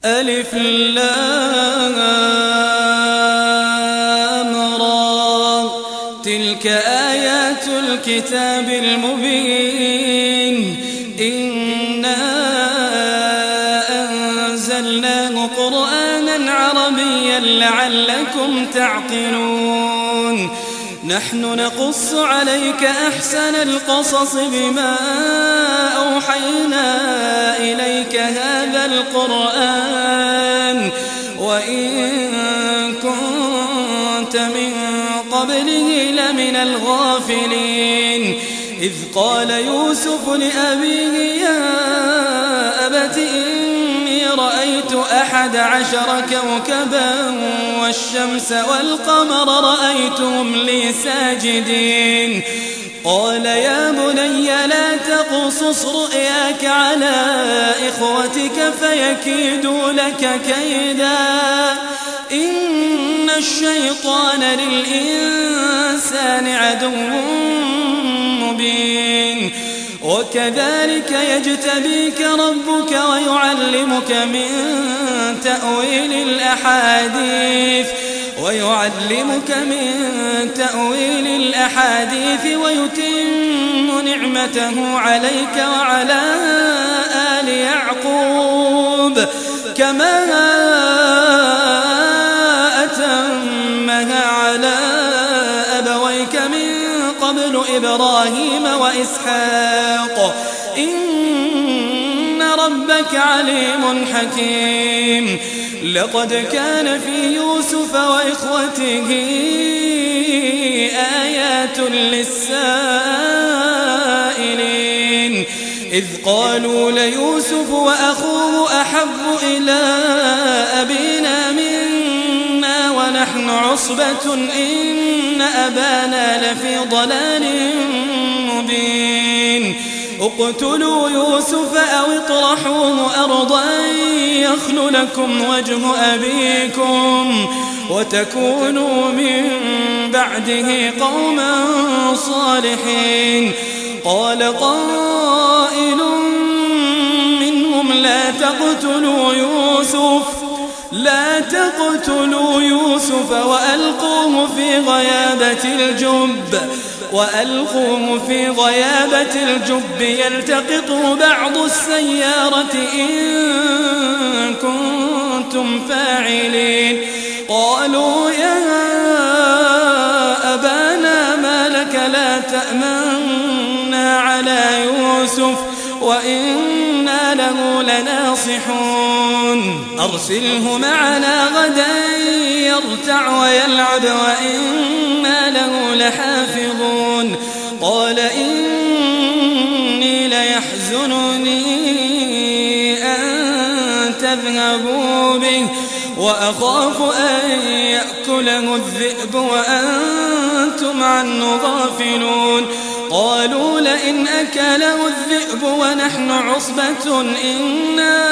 ألف لام را تلك آيات الكتاب المبين إنا أنزلناه قرآنا عربيا لعلكم تعقلون نحن نقص عليك أحسن القصص بما أوحينا إليك هذا القرآن وإن كنت من قبله لمن الغافلين إذ قال يوسف لأبيه يا أبت إني رأيت 11 كوكبا والشمس والقمر رأيتهم لي ساجدين قال يا بني لا تقصص رؤياك على إخوتك فيكيدوا لك كيدا إن الشيطان للإنسان عدو مبين وكذلك يجتبيك ربك ويعلمك من تأويل الأحاديث ويتم نعمته عليك وعلى آل يعقوب كما أتمها على أبويك من قبل إبراهيم وإسحاق إن ربك عليم حكيم لقد كان في يوسف وإخوته آيات للسائلين إذ قالوا ليوسف وأخوه أحب إلى أبينا منا ونحن عصبة إن أبانا لفي ضلال مبين اقتلوا يوسف أو اطرحوه أرضا يخل لكم وجه أبيكم وتكونوا من بعده قوما صالحين قال قائل منهم لا تقتلوا يوسف وألقوه في غيابة الجب يلتقطه بعض السيارة إن كنتم فاعلين قالوا يا أبانا ما لك لا تأمنا على يوسف وإنا له لناصحون أرسله معنا غدا يرتع ويلعب وإنا له لحافظون قال إني ليحزنني أن تذهبوا به وأخاف أن يأكله الذئب وأنتم عنه غافلون قالوا لئن أكله الذئب ونحن عصبة إنا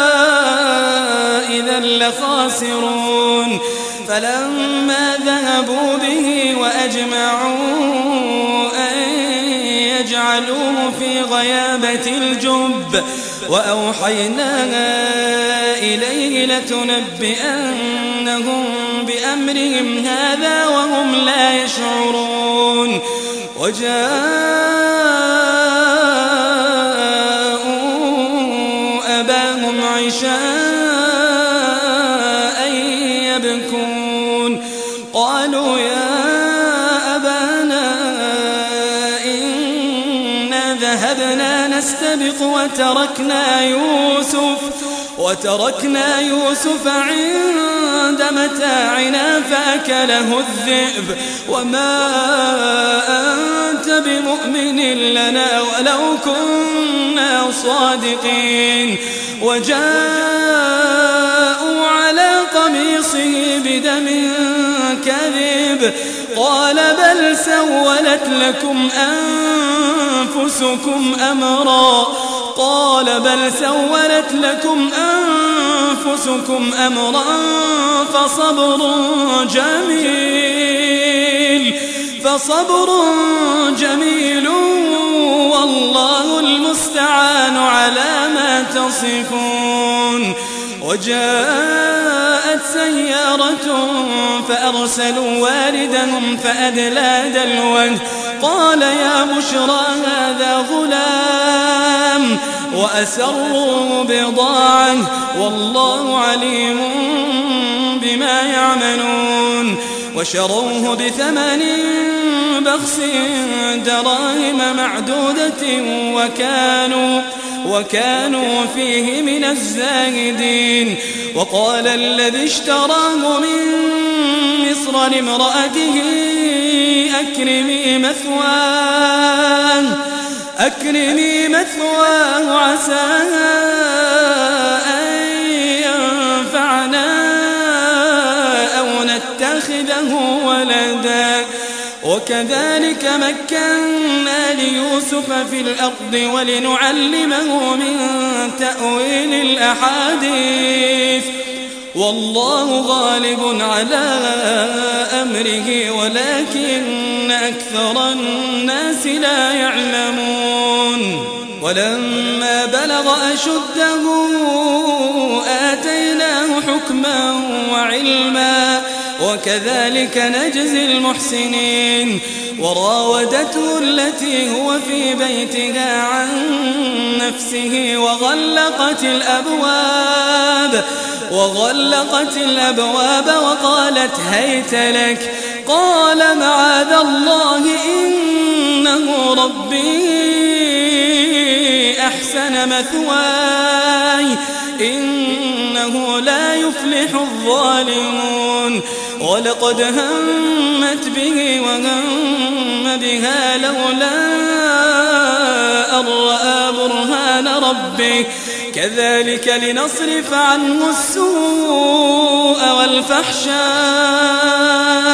إذا لخاسرون فلما ذهبوا به وأجمعوا أن يجعلوه في غيابة الجب وأوحينا إليه لتنبئنهم بأمرهم هذا وهم لا يشعرون وجاءوا أباهم عشاء يبكون قالوا يا أبانا إنا ذهبنا نستبق وتركنا يوسف عند متاعنا فأكله الذئب وما أنت بمؤمن لنا ولو كنا صادقين وجاءوا على قميصه بدم كذب قال بل سولت لكم أنفسكم أمرا فصبر جميل والله المستعان على ما تصفون وجاءت سيارة فأرسلوا واردهم فأدلى دلوه قال يا بشرى هذا غلام وأسروا بضاعة والله عليم بما يعملون وشروه بثمن بخس دراهم معدودة وكانوا فيه من الزاهدين وقال الذي اشتراه من مصر لامرأته أكرمي مثواه عسى أن ينفعنا أو نتخذه ولدا وكذلك مكنا ليوسف في الأرض ولنعلمه من تأويل الأحاديث والله غالب على أمره ولكن أكثر الناس لا يعلمون ولما بلغ أشده آتيناه حكما وعلما وكذلك نجزي المحسنين وراودته التي هو في بيتها عن نفسه وغلقت الأبواب وقالت هيت لك قال معاذ الله إنه ربي أحسن مثواي إنه لا يفلح الظالمون ولقد همت به وهم بها لولا أن رأى برهان ربه كذلك لنصرف عنه السوء والفحشاء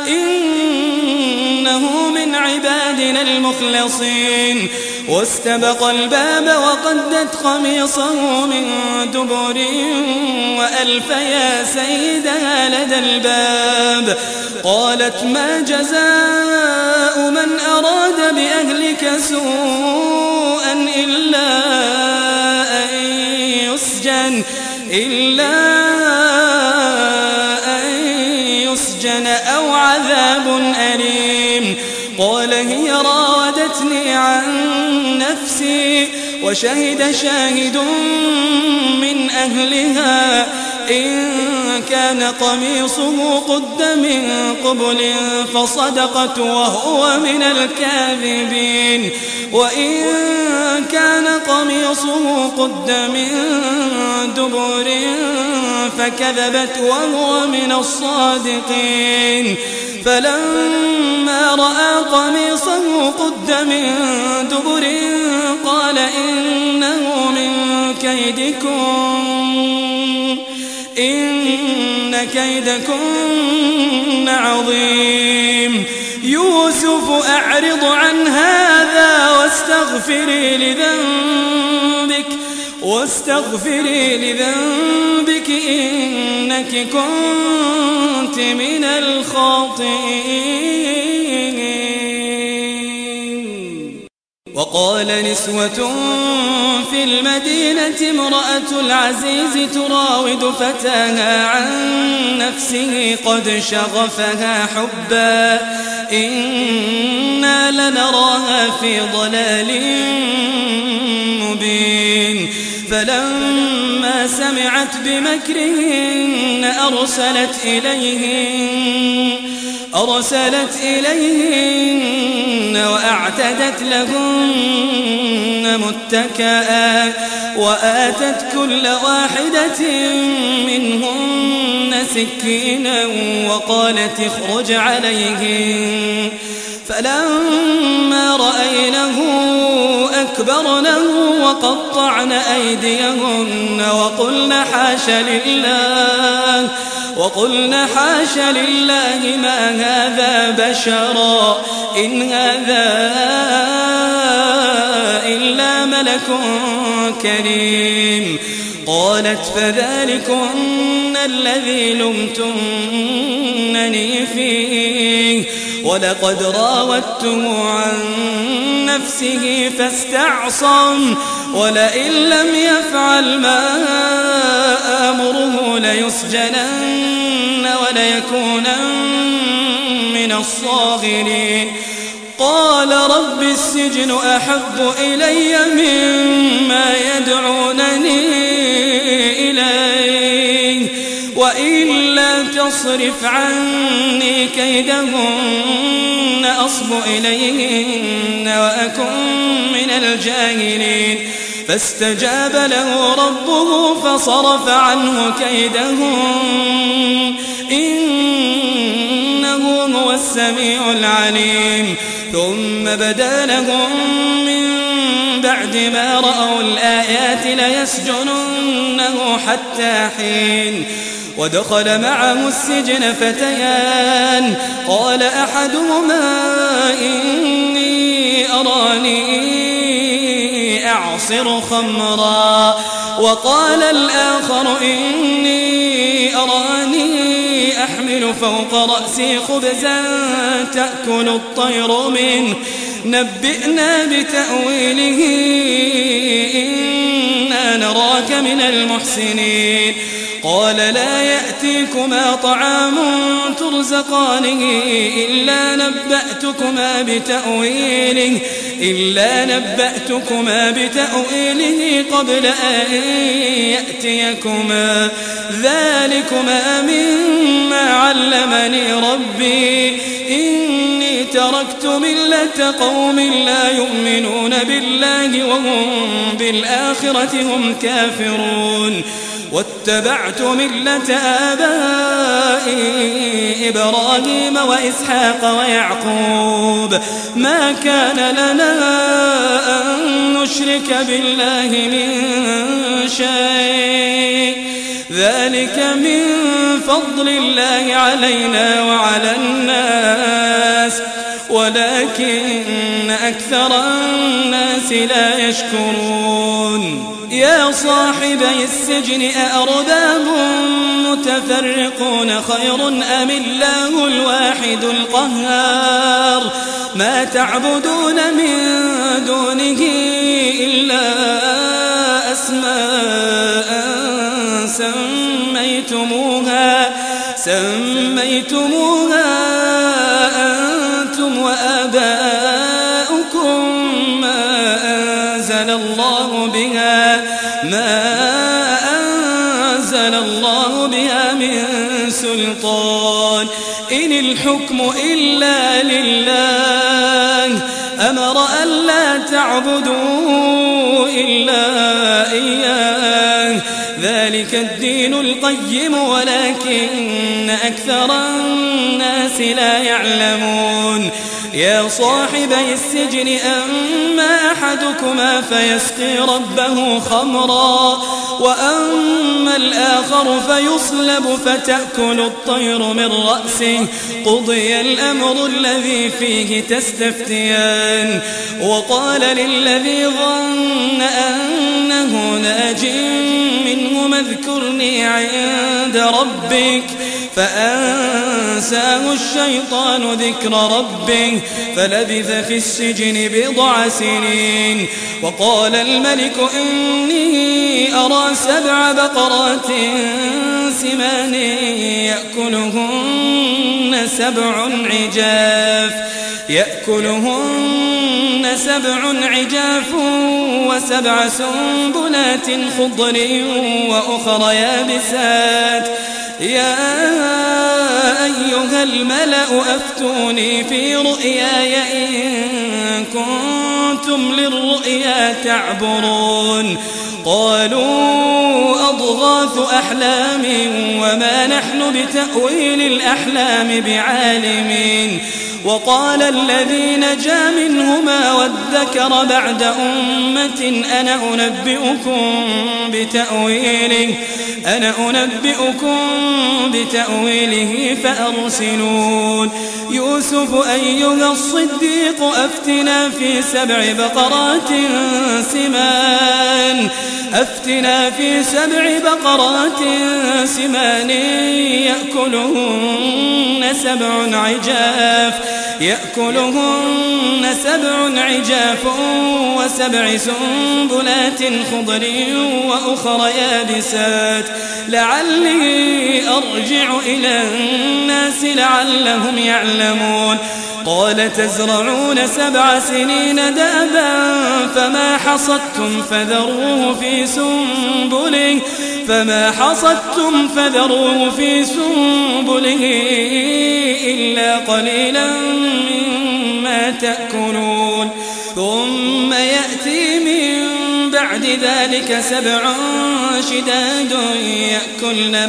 إنه من عبادنا المخلصين واستبق الباب وقدت قميصه من دبر وألف يا سيدها لدى الباب قالت ما جزاء من أراد بأهلك سوءا إلا أن يسجن أو عذاب أليم قال هي راودتني عن نفسي وشهد شاهد من أهلها إن كان قميصه قد من قبل فصدقت وهو من الكاذبين وإن كان قميصه قد من دبر فكذبت وهو من الصادقين فلما رأى قميصه قد من دبر قال إنه من كيدكم إن كيدكن عظيم يوسف أعرض عن هذا واستغفري لذنبك إنك كنت من الخاطئين وقال نسوة في المدينة امرأة العزيز تراود فتاها عن نفسه قد شغفها حبا إنا لنراها في ضلال مبين فلما سمعت بمكرهن أرسلت إليهن وأعتدت لهن متكئا وآتت كل واحدة منهن سكينا وقالت اخرج عليهن فلما رأينه أكبرنه وقطعن أيديهن وقلن حاش لله ما هذا بشرا إن هذا إلا ملك كريم قالت فذلكن الذي لمتنني فيه ولقد راودته عن نفسه فاستعصم ولئن لم يفعل ما آمره ليسجنن وليكونن من الصاغرين قال رب السجن أحب إلي مما يدعونني إليه وإلا تصرف عني كيدهن أصب إليهن وأكن من الجاهلين فاستجاب له ربه فصرف عنه كيدهن إنه هو السميع العليم ثم بدا لهم من بعد ما رأوا الآيات ليسجننه حتى حين ودخل معه السجن فتيان قال أحدهما إني أراني أعصر خمرا وقال الآخر إني أراني أحمل فوق رأسي خبزا تأكل الطير منه نبئنا بتأويله إنا نراك من المحسنين قال لا يأتيكما طعام ترزقانه إلا نبأتكما بتأويله قبل أن يأتيكما ذلكما مما علمني ربي إني تركت ملة قوم لا يؤمنون بالله وهم بالآخرة هم كافرون واتبعت ملة آبائي إبراهيم وإسحاق ويعقوب ما كان لنا أن نشرك بالله من شيء ذلك من فضل الله علينا وعلى الناس ولكن أكثر الناس لا يشكرون يا صاحبي السجن أأرباب متفرقون خير أم الله الواحد القهار ما تعبدون من دونه إلا أسماء سميتموها أنتم وآباؤكم ما أنزل الله بها من سلطان إن الحكم إلا لله أمر ألا تعبدوا إلا إياه ذلك الدين القيم ولكن أكثر الناس لا يعلمون يا صاحبي السجن أما أحدكما فيسقي ربه خمرا وأما الآخر فيصلب فتأكل الطير من رأسه قضي الأمر الذي فيه تستفتيان وقال للذي ظن أنه ناج منهما اذكرني عند ربك فأنساه الشيطان ذكر ربه فلبث في السجن بضع سنين وقال الملك إني أرى 7 بقرات سمان يأكلهن 7 عجاف و7 سنبلات خضر وأخر يابسات يا أيها الملأ أفتوني في رؤياي إن كنتم للرؤيا تعبرون قالوا أضغاث أحلام وما نحن بتأويل الأحلام بعالمين وقال الذي نجا منهما وادكر بعد أمة أنا أنبئكم بتأويله فأرسلون يوسف أيها الصديق أفتنا في 7 بقرات سمان أفتنا في 7 بقرات سمان يأكلهن 7 عجاف و7 سنبلات خضر وأخر يابسات لعلي أرجع إلى الناس لعلهم يعلمون قال تزرعون 7 سنين دأبا فما حصدتم فذروه في سنبله إلا قليلا مما تأكلون ثم يأتي من بعد ذلك 7 شداد يأكلن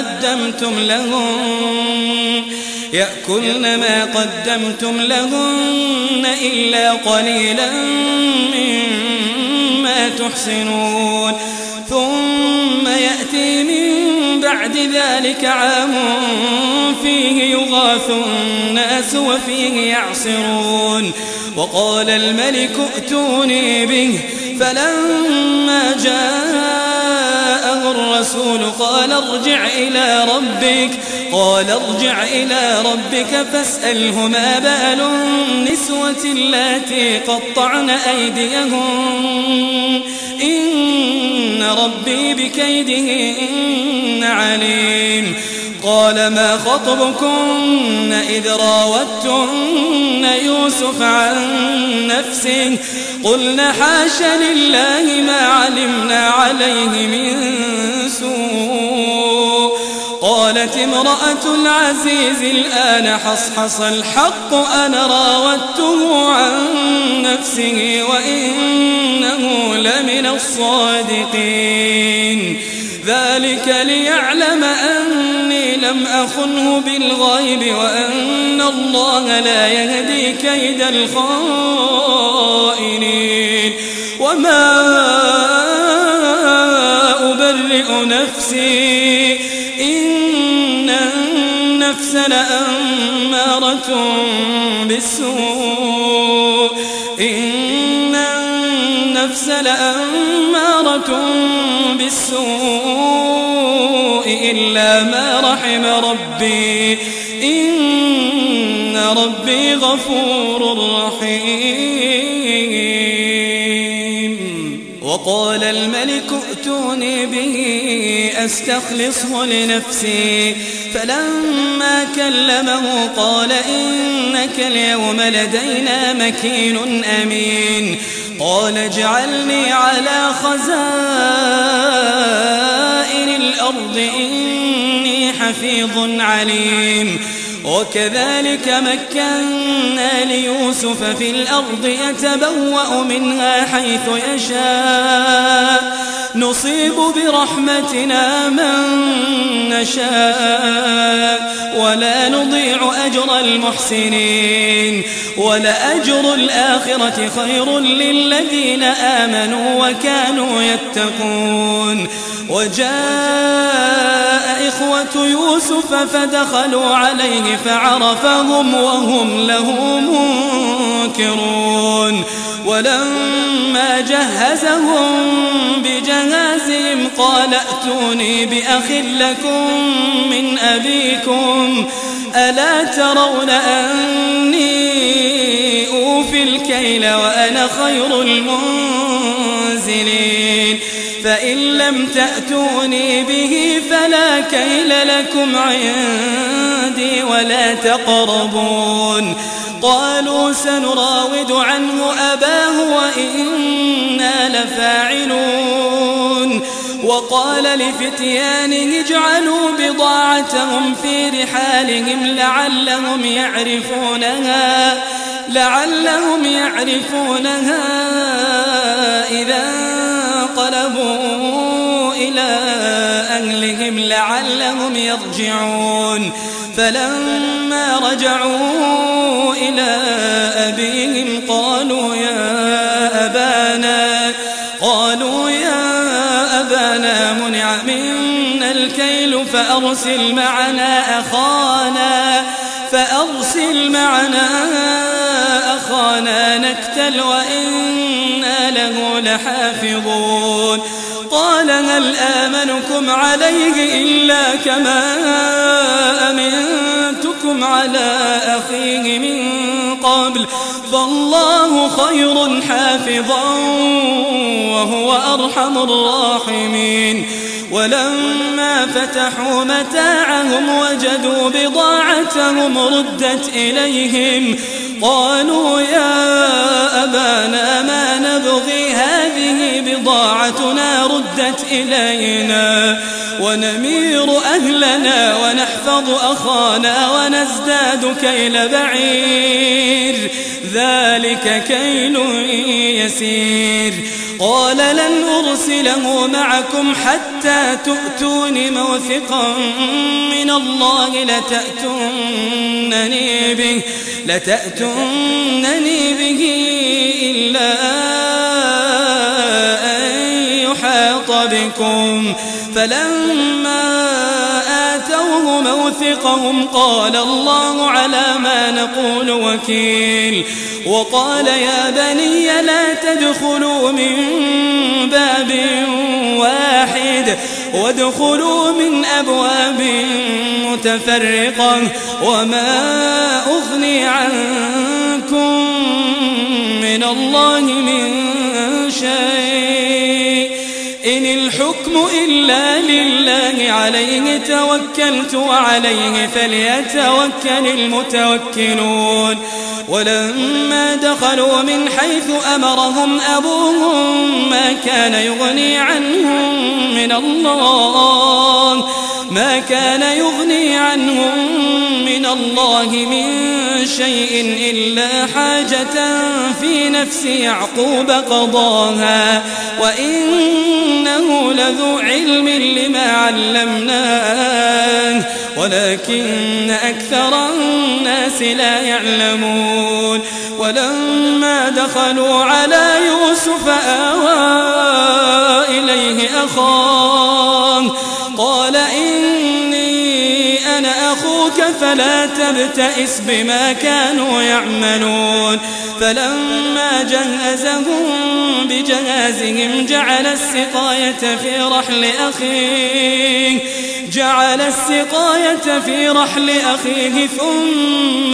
ما قدمتم لهن إلا قليلا مما تحصنون ثم يأتي من بعد ذلك عام فيه يغاث الناس وفيه يعصرون وقال الملك ائتوني به فلما جاءه الرسول قال ارجع إلى ربك فاسأله ما بال النسوة اللاتي قطعن أيديهن إن ربي بكيدهن عليم قال ما خطبكن إذ راوتن يوسف عن نفسه قلنا حاش لله ما علمنا عليه من سوء قالت امرأة العزيز الآن حصحص الحق أنا راودته عن نفسه وإنه لمن الصادقين ذلك ليعلم أني لم أخنه بالغيب وأن الله لا يهدي كيد الخائنين وما أبرئ نفسي إن النفس لأمارة بالسوء إلا ما رحم ربي إن ربي غفور رحيم وقال الملك ائتوني به أستخلصه لنفسي فلما كلمه قال إنك اليوم لدينا مكين أمين قال اجعلني على خزائن الأرض إني حفيظ عليم وكذلك مكنا ليوسف في الأرض يتبوأ منها حيث يشاء نصيب برحمتنا من نشاء ولا نضيع أجر المحسنين ولأجر الآخرة خير للذين آمنوا وكانوا يتقون وجاء إخوة يوسف فدخلوا عليه فعرفهم وهم له منكرون ولما جهزهم بجهازهم قال ائتوني بأخ لكم من أبيكم ألا ترون أني أوفي الكيل وأنا خير المنزلين فإن لم تأتوني به فلا كيل لكم عندي ولا تقربون قالوا سنراود عنه أباه وإنا لفاعلون وقال لفتيانه اجعلوا بضاعتهم في رحالهم لعلهم يعرفونها إذا انقلبوا إلى أهلهم لعلهم يرجعون فلما رجعوا إلى أبيهم قالوا يا أبانا منع منا الكيل فأرسل معنا أخانا نكتل وإنا له لحافظون قال هل آمنكم عليه إلا كما أمنتكم على أخيه من قبل فالله خير حافظا وهو أرحم الراحمين ولما فتحوا متاعهم وجدوا بضاعتهم ردت إليهم قالوا يا أبانا ما نبغي هذه بضاعتنا ردت إلينا ونمير أهلنا ونحفظ أخانا ونزداد كيل بعير ذلك كيل يسير قال لن أرسله معكم حتى تؤتون موثقا من الله لتأتونني به إلا أن يحاط بكم فلما آتوه موثقهم قال الله على ما نقول وكيل وقال يا بني لا تدخلوا من باب واحد وادخلوا من أبواب متفرقة وما أغني عنكم من الله من شيء إن الحكم إلا لله عليه توكلت وعليه فليتوكل المتوكلون ولما دخلوا من حيث أمرهم أبوهم ما كان يغني عنهم من الله من شيء إلا حاجة في نفس يعقوب قضاها وإنه لذو علم لما علمناه ولكن أكثر الناس لا يعلمون ولما دخلوا على يوسف آوى إليه أخاه قال إني أنا أخوك فلا تبتئس بما كانوا يعملون فلما جهزهم بجهازهم جعل السقاية في رحل أخيه ثم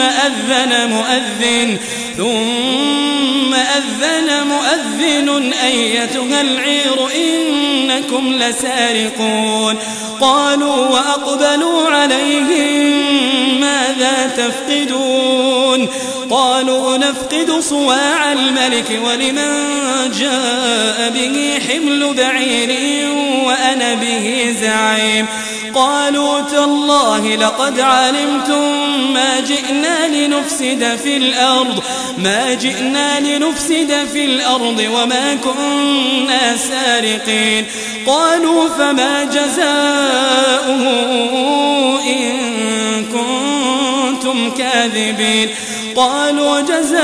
أذن مؤذن أيتها العير إنكم لسارقون قالوا وأقبلوا عليهم ماذا تفقدون قالوا نفقد صواع الملك ولمن جاء به حمل بعير وأنا به زعيم قالوا تالله لقد علمتم ما جئنا لنفسد في الأرض وما كنا سارقين قالوا فما جزاؤه إن كنتم كاذبين قالوا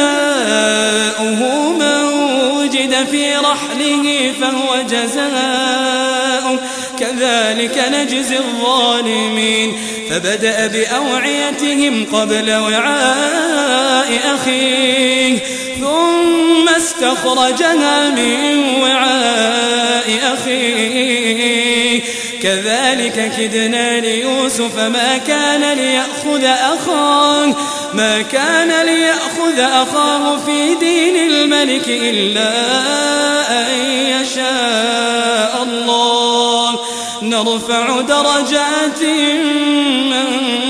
جزاؤه من وجد في رحله فهو جزاؤه كذلك نجزي الظالمين فبدأ بأوعيتهم قبل وعاء أخيه ثم استخرجها من وعاء أخيه كذلك كدنا ليوسف ما كان ليأخذ أخاه في دين الملك إلا أن يشاء الله نرفع درجات من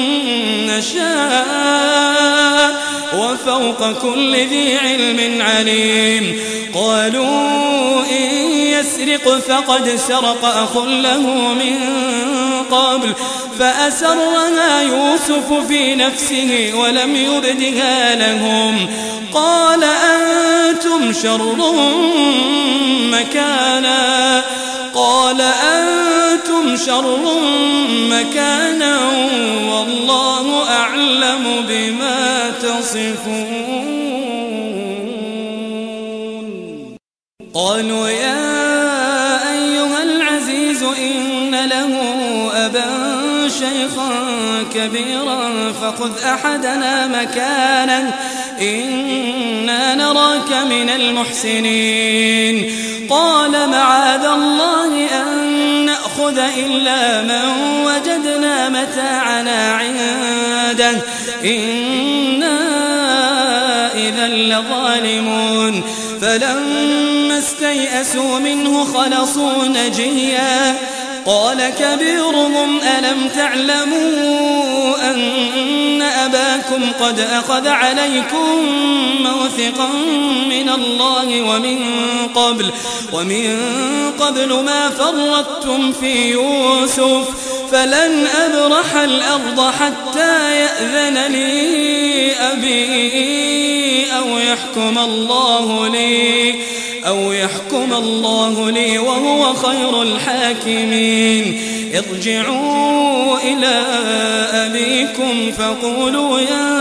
نشاء وفوق كل ذي علم عليم قالوا إن يسرق فقد سرق أخ له من قبل فأسرها يوسف في نفسه ولم يبدها لهم قال أنتم شر مكانا والله أعلم بما تصفون قالوا يا أيها العزيز إن له أبا شيخا كبيرا فخذ أحدنا مكانه إنا نراك من المحسنين. قال معاذ الله أن نأخذ إلا من وجدنا متاعنا عنده إنا إذا لظالمون. فلما استيئسوا منه خلصوا نجيا قال كبيرهم ألم تعلموا أن أباكم قد أخذ عليكم موثقا من الله ومن قبل ما فرطتم في يوسف فلن أبرح الأرض حتى يأذن لي أبي أو يحكم الله لي وهو خير الحاكمين. ارجعوا إلى أبيكم فقولوا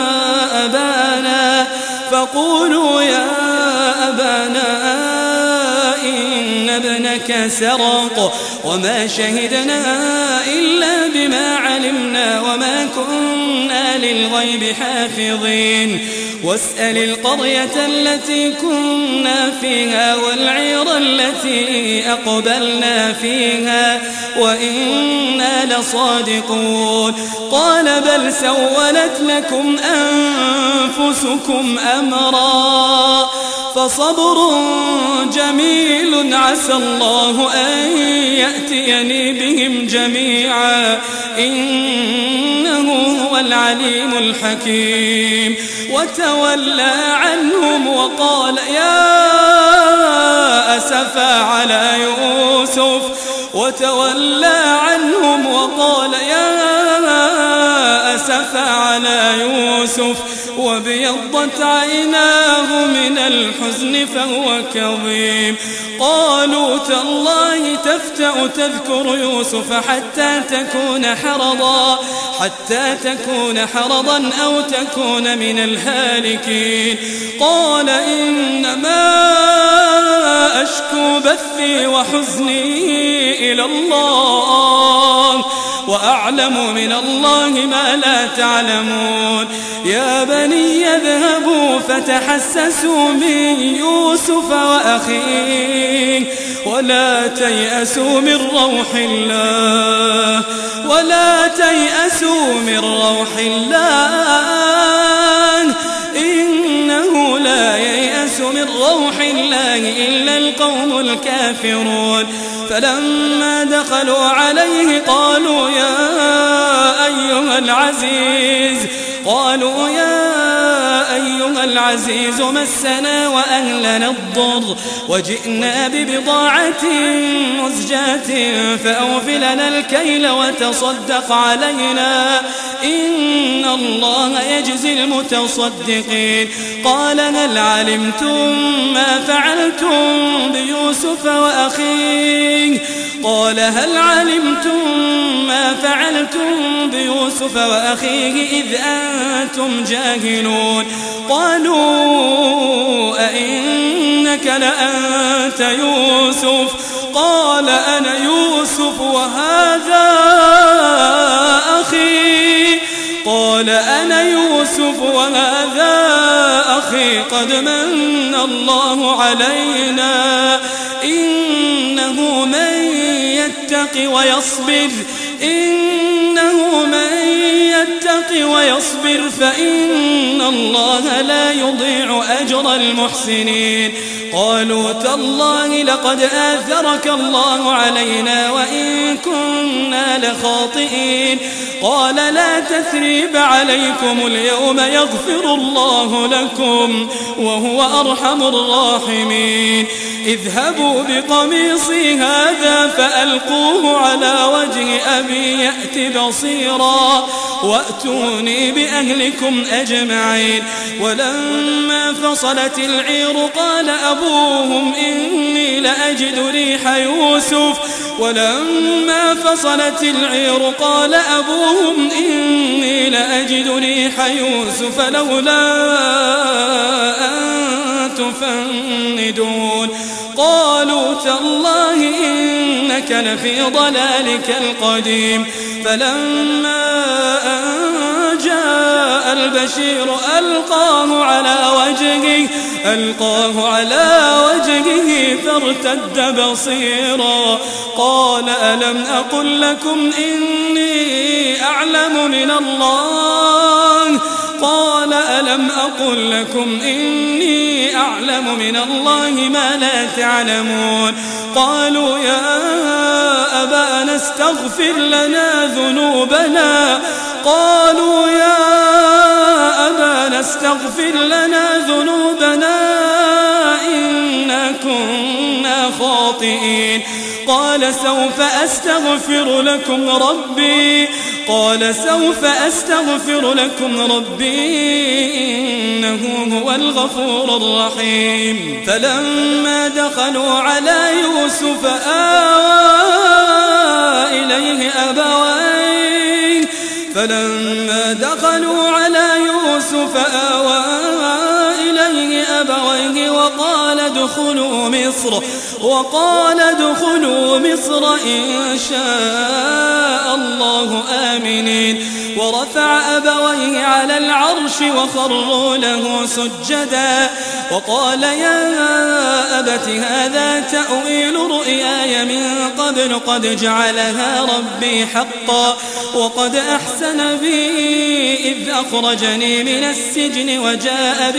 يا أبانا إن ابنك سرق وما شهدنا إلا بما علمنا وما كنا للغيب حافظين. واسأل القرية التي كنا فيها والعير التي أقبلنا فيها وإنا لصادقون. قال بل سولت لكم أنفسكم أمرا فصبر جميل عسى الله أن يأتيني بهم جميعا إنه هو العليم الحكيم. وتولى عنهم وقال يا أسفا على يوسف وابيضت عيناه من الحزن فهو كظيم. قالوا تالله تفتأ تذكر يوسف حتى تكون حرضا أو تكون من الهالكين. قال إنما أشكو بثي وحزني إلى الله وأعلم من الله ما لا تعلمون. يا بني اذهبوا فتحسسوا من يوسف وأخيه ولا تيأسوا من روح الله إنه لا ييأس من روح الله إلا القوم الكافرون. فلما دخلوا عليه قالوا يا أيها العزيز مسنا وأهلنا الضر وجئنا ببضاعة مزجاة فأوفلنا الكيل وتصدق علينا إن الله يجزي المتصدقين. قال هل علمتم ما فعلتم بيوسف وأخيه إذ أنتم جاهلون. قالوا أئنك لأنت يوسف قال أنا يوسف وهذا أخي قد من الله علينا إنه من يتق ويصبر فإن الله لا يضيع أجر المحسنين. قالوا تالله لقد آثرك الله علينا وإن كنا لخاطئين. قال لا تثريب عليكم اليوم يغفر الله لكم وهو أرحم الراحمين. اذهبوا بقميصي هذا فألقوه على وجه أبي يأت بصيرا وأتوني بأهلكم أجمعين. ولما فصلت العير قال أبوهم إني لأجد ريح يوسف لولا أن تفندون. قالوا تالله إنك لفي ضلالك القديم. فلما أن جاء البشير ألقاه على وجهه فارتد بصيرا قال ألم أقل لكم إني أعلم من الله ما لا تعلمون قالوا يا أبانا استغفر لنا ذنوبنا إنا كنا خاطئين قال سوف أستغفر لكم ربي إنه هو الغفور الرحيم فلما دخلوا على يوسف آوى إليه أبويه وقال ادخلوا مصر إن شاء الله آمنين ورفع أبويه على العرش وخروا له سجدا وقال يا أبت هذا تأويل رؤياي من قبل قد جعلها ربي حقا وقد أحسن بي إذ أخرجني من السجن وجاء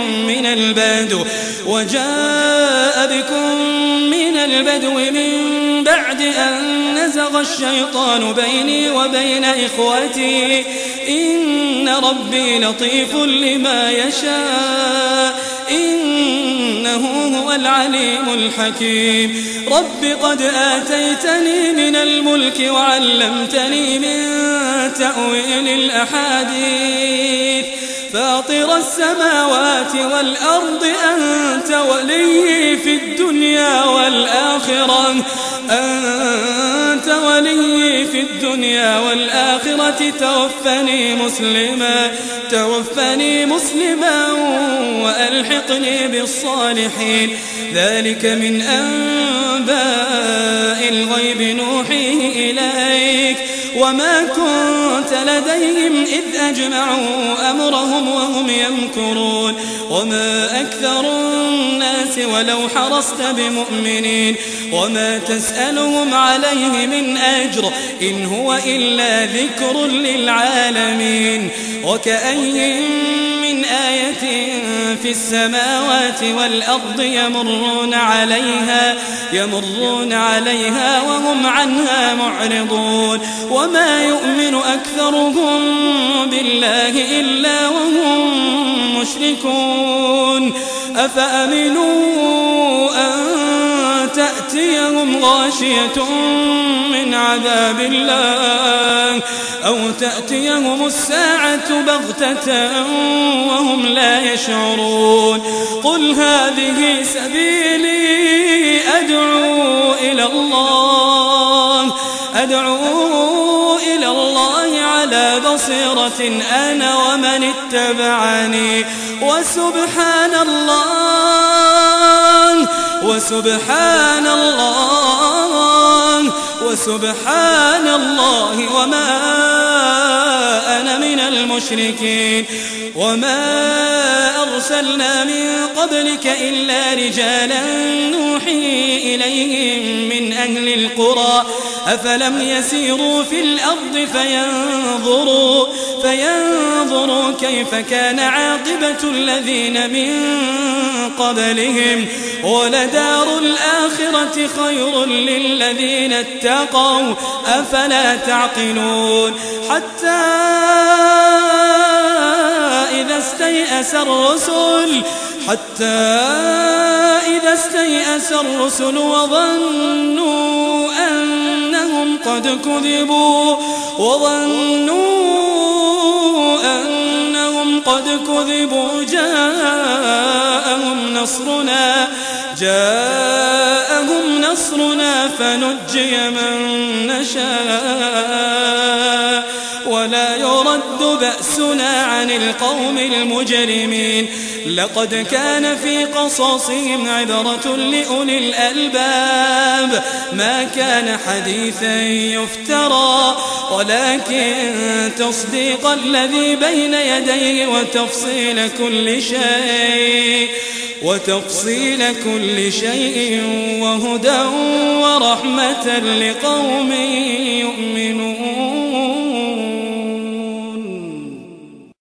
بكم من البدو من بعد أن نزغ الشيطان بيني وبين إخوتي إن ربي لطيف لما يشاء إنه هو العليم الحكيم رب قد آتيتني من الملك وعلمتني من تأويل الأحاديث فاطر السماوات والأرض أنت ولي في الدنيا والآخرة توفني مسلما وألحقني بالصالحين ذلك من أنباء الغيب نوحيه إليك وما كنت لديهم إذ أجمعوا أمرهم وهم يمكرون وما أكثر الناس ولو حرصت بمؤمنين وما تسألهم عليه من أجر إن هو إلا ذكر للعالمين وكأي من آية في السماوات والأرض يمرون عليها وهم عنها معرضون وما يؤمن أكثرهم بالله إلا وهم مشركون أفأمنوا أن تأتيهم غاشية من عذاب الله أو تأتيهم الساعة بغتة وهم لا يشعرون قل هذه سبيلي أدعو إلى الله على بصيرة أنا ومن اتبعني وسبحان الله وما أنا من المشركين وما أرسلنا من قبلك إلا رجالا نوحي إليهم من أهل القرى أفلم يسيروا في الأرض فينظروا كيف كان عاقبة الذين من قبلهم ولدار الآخرة خير للذين اتقوا أفلا تعقلون حتى إذا استيأس الرسل وظنوا أنهم قد كذبوا جاءهم نصرنا فنجي من نشاء ولا يرد يرد بأسنا عن القوم المجرمين لقد كان في قصصهم عبرة لأولي الألباب ما كان حديثا يفترى ولكن تصديق الذي بين يديه وتفصيل كل شيء وهدى ورحمة لقوم يؤمنون.